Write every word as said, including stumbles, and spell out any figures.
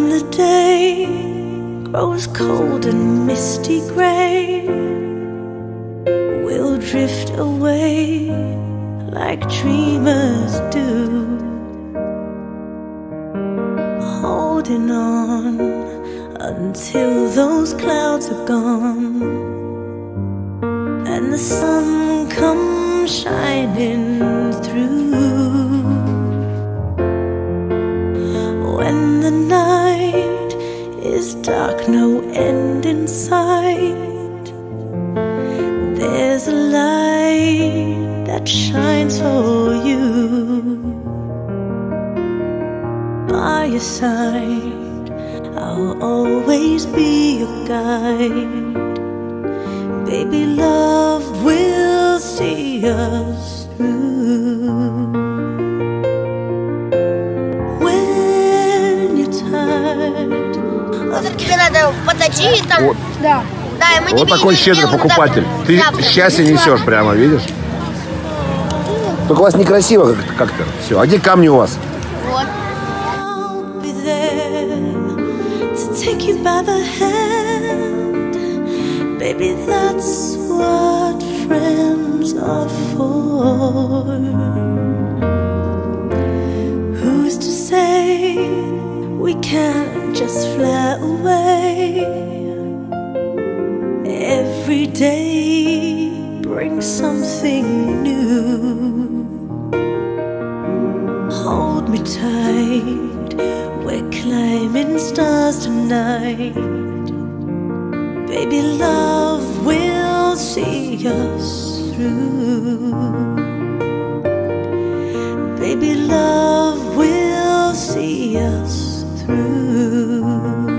When the day grows cold and misty gray, we'll drift away like dreamers do, holding on until those clouds are gone and the sun comes shining through. When the night is dark, no end in sight, there's a light that shines for you. By your side, I'll always be your guide. Baby, love will see us through. When you're tired, Тебе надо подойти и там. Вот, Да. Да, и мы вот тебе такой щедрый покупатель. Ты счастье несешь прямо, видишь? Только у вас некрасиво как-то все. А где камни у вас? Вот. take you by the hand, baby, that's what friends are for. Who's to say we can't just fly away? Every day brings something new. Hold me tight, we're climbing stars tonight. Baby, love will see us through. Baby, love will see us through.